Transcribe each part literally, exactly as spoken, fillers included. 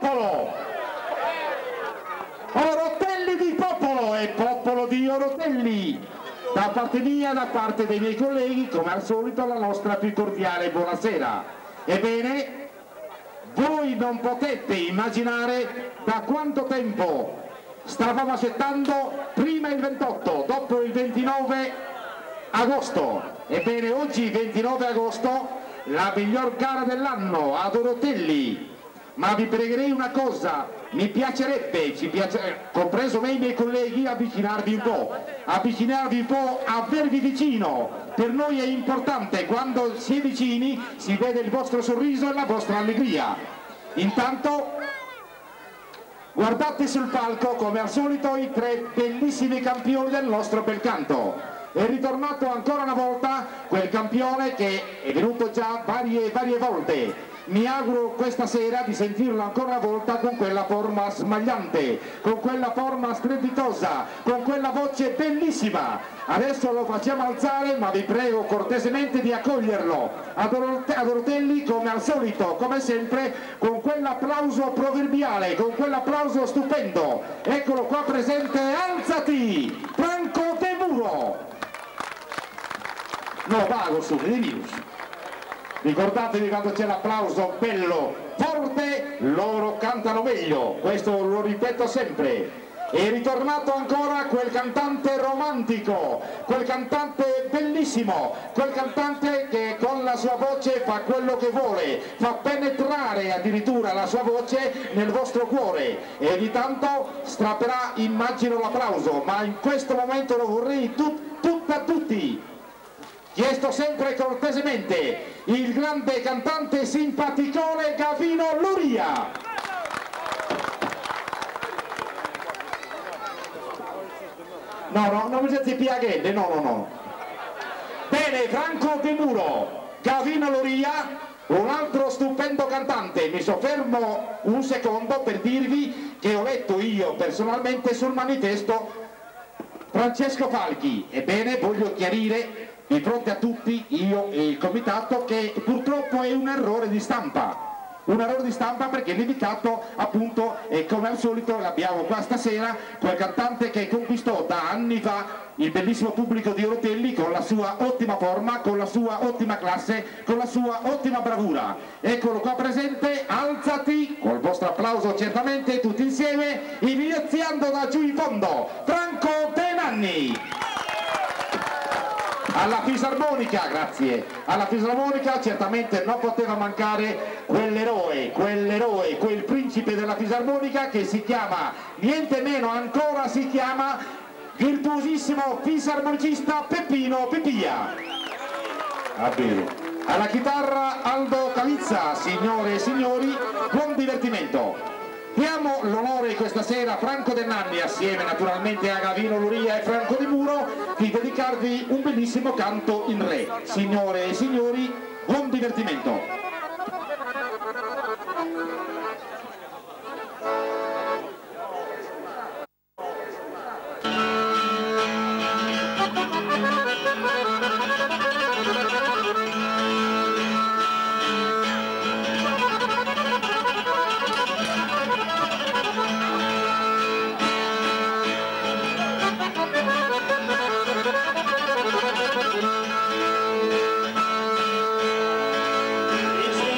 popolo, Orotelli di popolo e popolo di Orotelli. Da parte mia, da parte dei miei colleghi, come al solito, la nostra più cordiale buonasera. Ebbene, voi non potete immaginare da quanto tempo stavamo aspettando prima il ventotto, dopo il ventinove agosto. Ebbene, oggi ventinove agosto, la miglior gara dell'anno ad Orotelli. Ma vi pregherei una cosa, mi piacerebbe, ci piace, compreso me e i miei colleghi, avvicinarvi un po', avvicinarvi un po', avervi vicino. Per noi è importante, quando si è vicini si vede il vostro sorriso e la vostra allegria. Intanto guardate sul palco, come al solito, i tre bellissimi campioni del nostro bel canto. È ritornato ancora una volta quel campione che è venuto già varie, varie volte. Mi auguro questa sera di sentirlo ancora una volta con quella forma smagliante, con quella forma strepitosa, con quella voce bellissima. Adesso lo facciamo alzare, ma vi prego cortesemente di accoglierlo ad Orotelli come al solito, come sempre, con quell'applauso proverbiale, con quell'applauso stupendo. Eccolo qua presente, alzati, Franco De Muro. No, vago su, di minus. Ricordatevi, quando c'è l'applauso bello, forte, loro cantano meglio, questo lo ripeto sempre. È ritornato ancora quel cantante romantico, quel cantante bellissimo, quel cantante che con la sua voce fa quello che vuole, fa penetrare addirittura la sua voce nel vostro cuore e ogni tanto strapperà, immagino, l'applauso, ma in questo momento lo vorrei tut, tutta a tutti. Chiesto sempre cortesemente il grande cantante simpaticone Gavino Luria. No, no, non mi siete piaghe, no, no, no. Bene, Franco De Muro, Gavino Luria, un altro stupendo cantante. Mi soffermo un secondo per dirvi che ho letto io personalmente sul manifesto Francesco Falchi. Ebbene, voglio chiarire di fronte a tutti, io e il comitato, che purtroppo è un errore di stampa. Un errore di stampa perché l'invitato, appunto, e come al solito l'abbiamo qua stasera, quel cantante che conquistò da anni fa il bellissimo pubblico di Orotelli con la sua ottima forma, con la sua ottima classe, con la sua ottima bravura. Eccolo qua presente, alzati, col vostro applauso certamente, tutti insieme, iniziando da giù in fondo, Franco De Nanni. Alla fisarmonica, grazie, alla fisarmonica certamente non poteva mancare quell'eroe, quell'eroe, quel principe della fisarmonica che si chiama, niente meno ancora si chiama, virtuosissimo fisarmonicista Peppino Pepia. Ah, bene. Alla chitarra Aldo Calizza, signore e signori, buon divertimento. Diamo l'onore questa sera a Franco De Nanni, assieme naturalmente a Gavino Luria e Franco De Muro, di dedicarvi un bellissimo canto in re. Signore e signori, buon divertimento. It's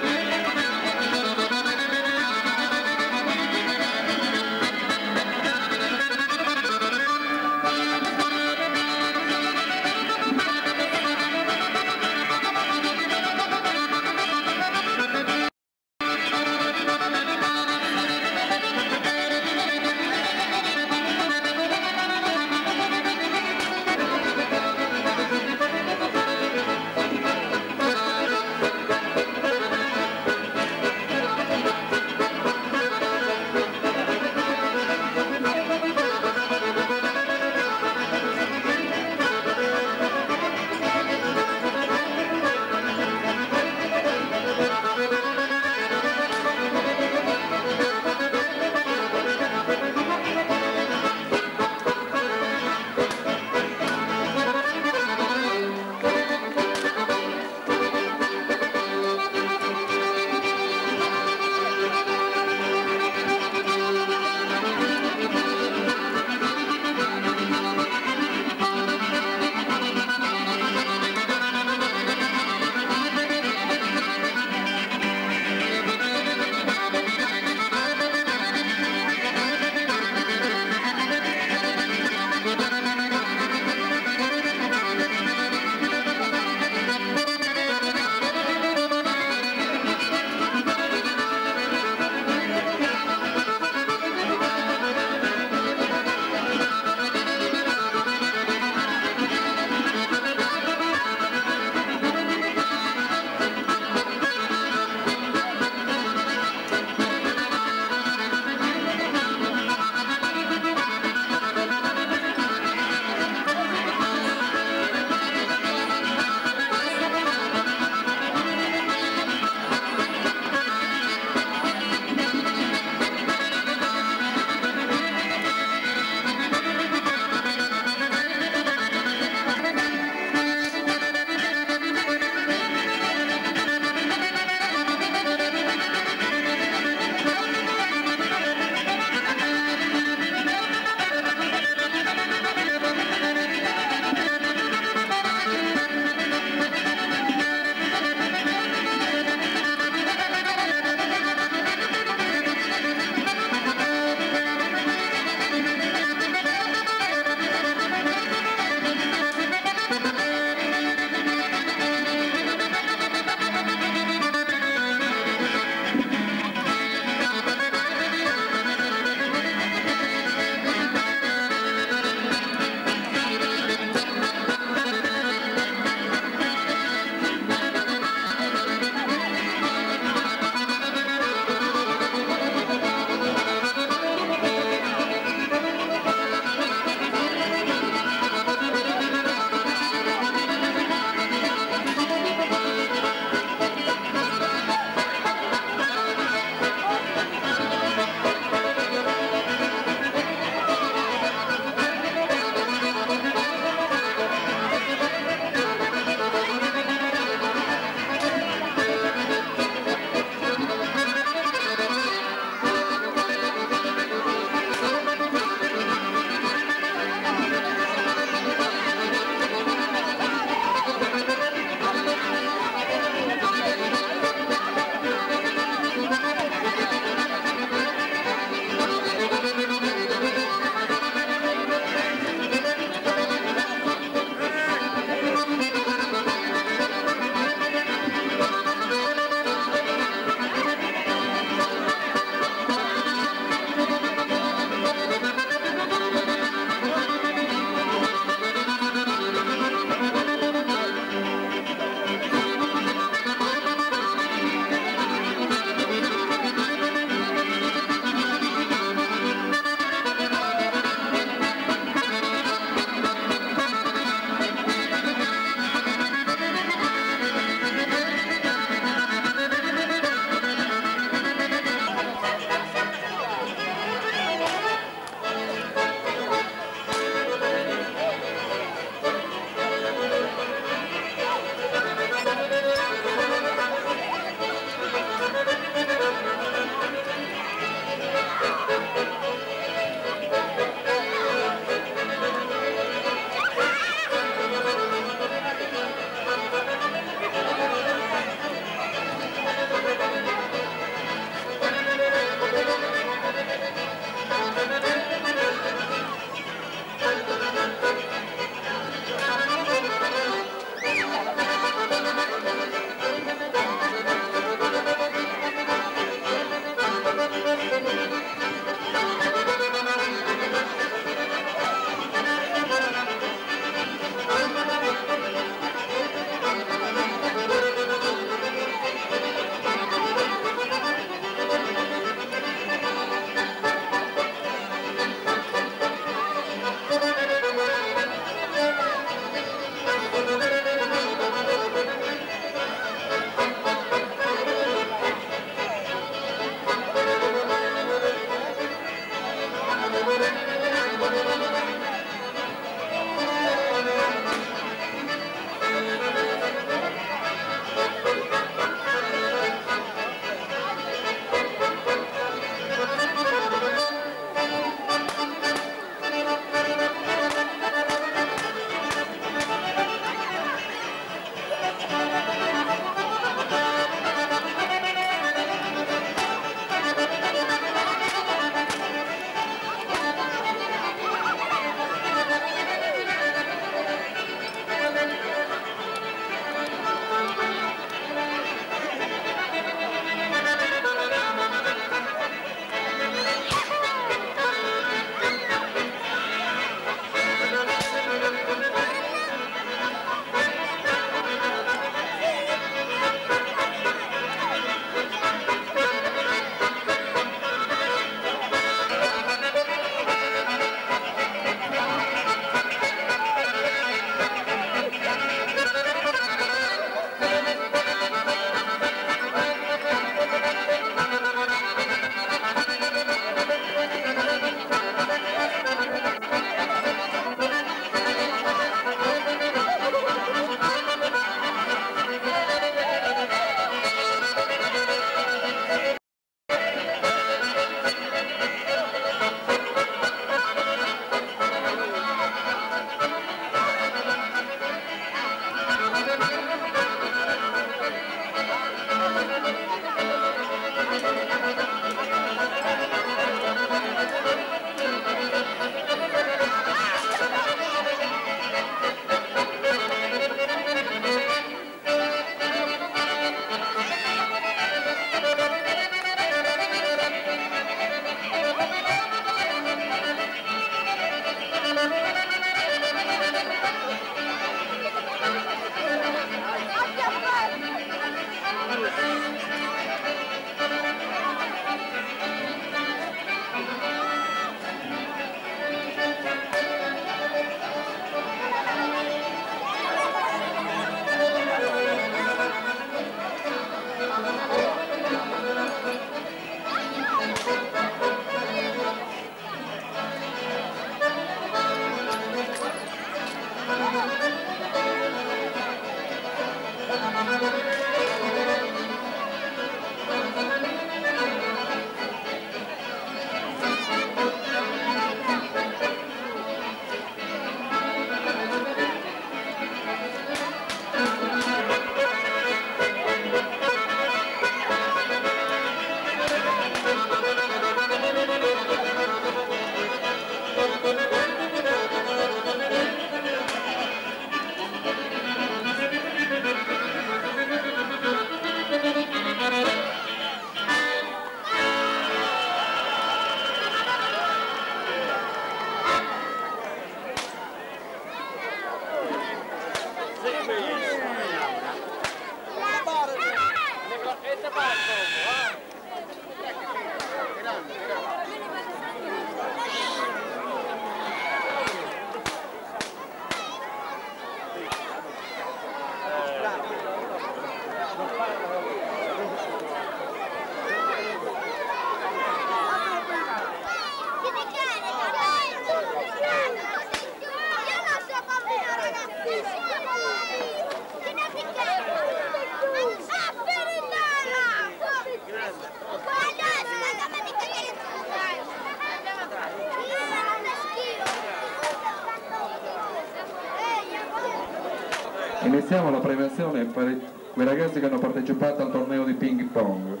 Iniziamo la premiazione per quei ragazzi che hanno partecipato al torneo di ping pong.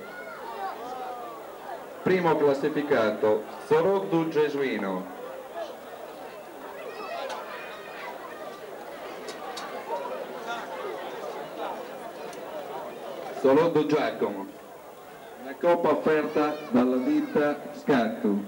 Primo classificato, Soroddu Gesuino. Soroddu Giacomo. Una coppa offerta dalla ditta Scattu.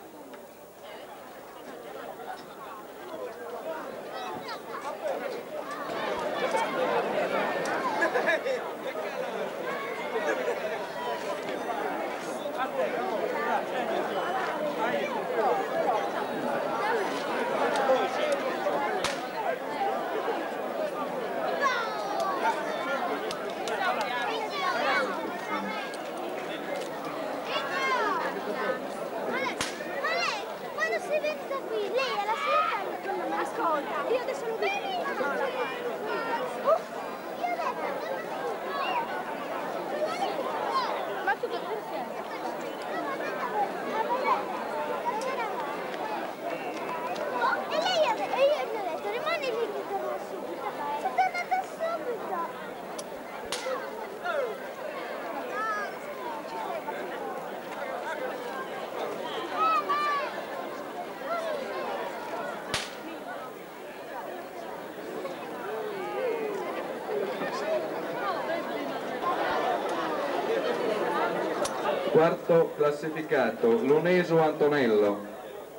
Quarto classificato, Lunesu Antonello.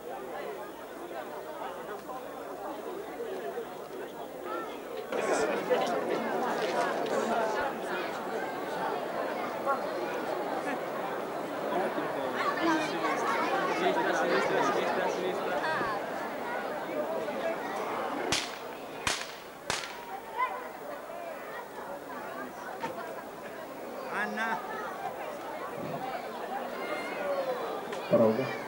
Anna. Prova.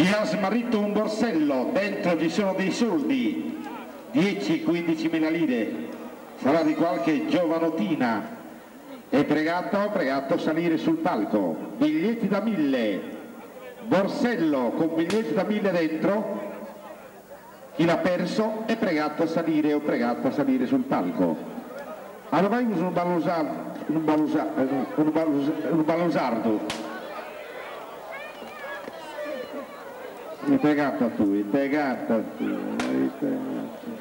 Chi ha smarrito un borsello, dentro ci sono dei soldi, dieci quindici mila lire, sarà di qualche giovanotina. È pregato, pregato a salire sul palco. Biglietti da mille, borsello con biglietti da mille dentro. Chi l'ha perso è pregato a salire o pregato a salire sul palco. Allora vai un balosardo, un balosardo, un balosardo, un balosardo. È pregato a tu, è pregato a tu, è pregato.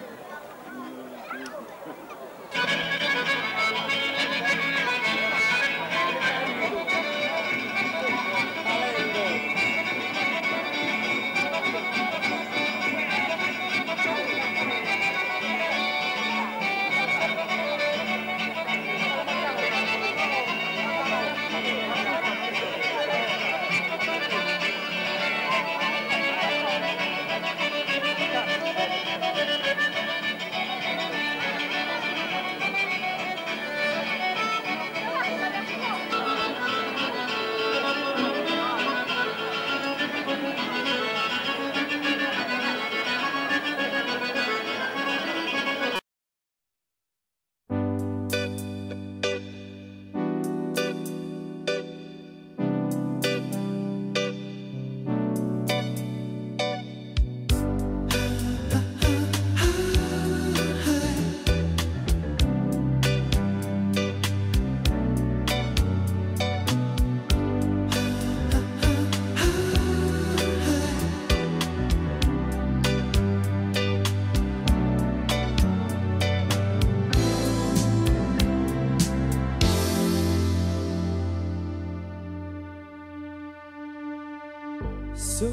So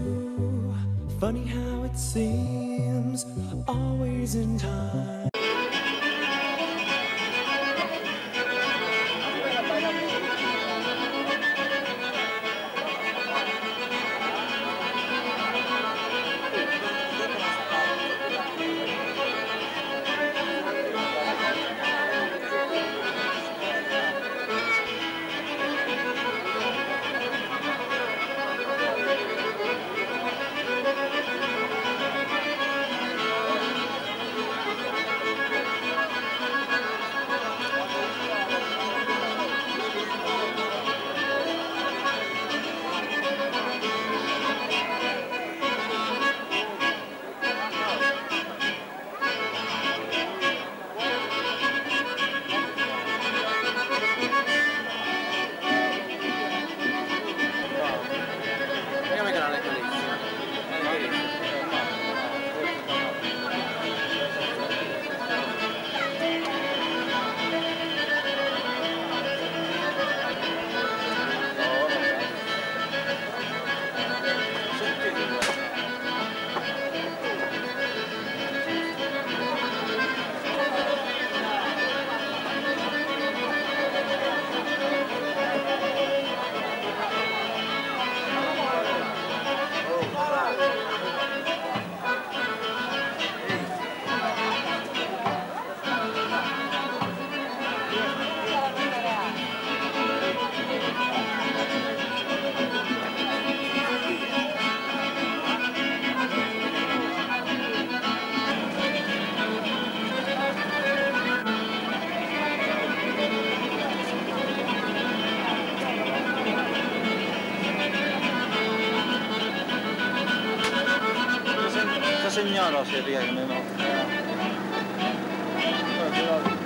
true, funny how it seems, always in time. Segnalo se riesco.